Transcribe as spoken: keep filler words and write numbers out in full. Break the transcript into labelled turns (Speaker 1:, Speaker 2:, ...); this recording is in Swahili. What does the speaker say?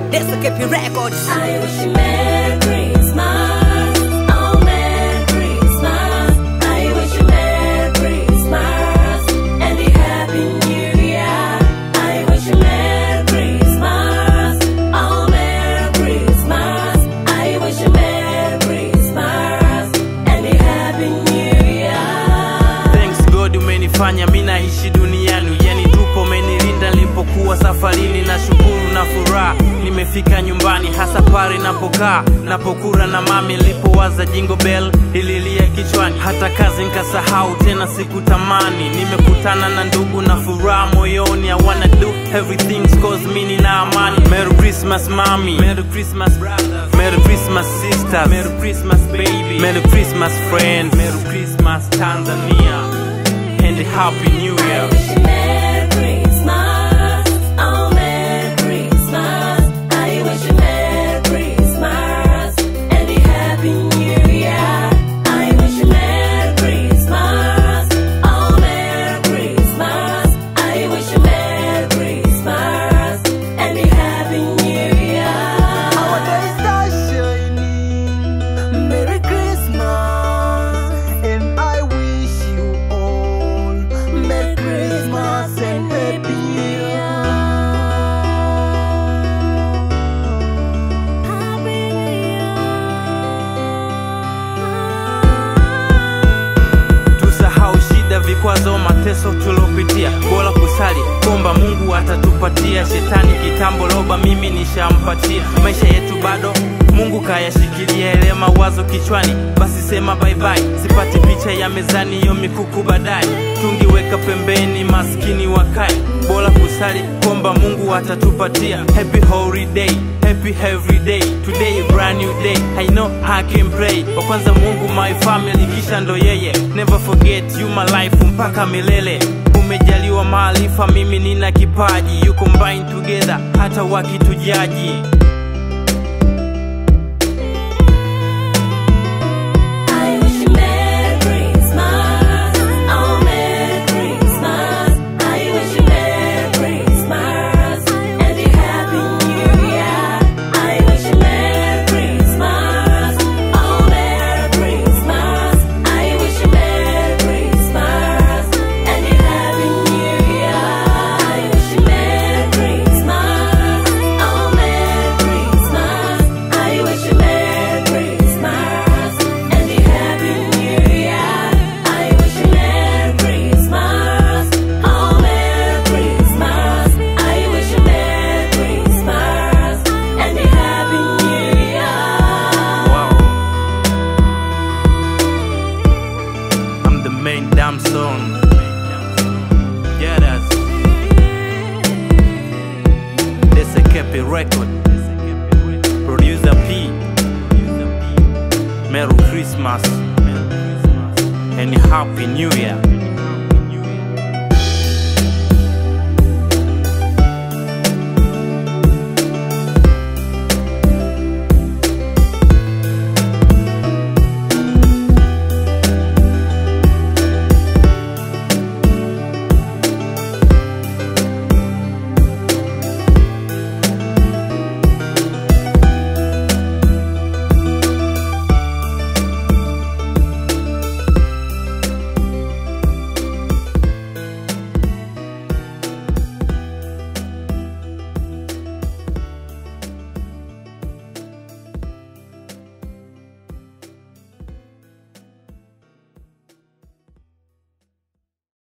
Speaker 1: This is K P Records.
Speaker 2: I wish you Merry Christmas. Oh, Merry Christmas. I wish you Merry Christmas and a Happy New Year. I wish you Merry Christmas. Oh, Merry Christmas. I wish you Merry Christmas and a Happy New Year.
Speaker 3: Thanks God umenifanya mimi naishi duniani, yani tupo umenilinda nilipokuwa safarini, na shukuru na furaha nimefika nyumbani, hasa pale napokaa napokura na mami, nilipowaza jingle bell ililia kichwani, hata kazi nikasahau tena sikutamani, nimekutana na ndugu na furaha moyoni. I wanna do everything cause mimi nina amani. Merry Christmas mommy, Merry Christmas brother, Merry Christmas sisters, Merry Christmas baby, Merry Christmas friends, Merry Christmas Tanzania and a Happy New Year.
Speaker 2: I wish you Merry Christmas. Oh, Merry Christmas. I wish you Merry Christmas and a Happy New Year. I wish you Merry Christmas. Oh, Merry Christmas. I wish you Merry Christmas and a Happy New Year.
Speaker 4: Our days are shining. Merry Christmas, and I wish you all Merry Christmas and Happy New Year.
Speaker 3: Tusahau shida, vikwazo, mateso tulopitia, bora kusali kuomba Mungu atatupatia. Shetani kitambo loba mimi nishampatia, maisha yetu bado Mungu kayashikilia. Ile mawazo kichwani basi sema bye bye, sipati picha ya mezani yo mikuku baadaye, tungiweka pembeni maskini wakae, bora kusali kuomba Mungu atatupatia. Happy holiday, happy every day, today a brand new day, I know I can pray. Wa kwanza Mungu my family kisha ndo yeye, never forget you my life mpaka milele. Umejaliwa maarifa, mimi nina kipaji, you combine together hata wakitujaji.
Speaker 2: I wish you Merry Christmas. Oh, Merry Christmas. I wish you Merry Christmas and a Happy New Year. I wish you Merry Christmas. Oh, Merry Christmas. I wish you Merry Christmas and a Happy New Year. I wish you Merry Christmas. Oh, Merry Christmas. I wish you Merry Christmas and a Happy New Year. I wish you Merry Christmas. Oh, Merry Christmas. I wish you Merry Christmas and a Happy New Year.
Speaker 3: Wow, I'm the main damn song. Yeah, that's this a K P record. Producer P. Merry Christmas and a Happy New Year.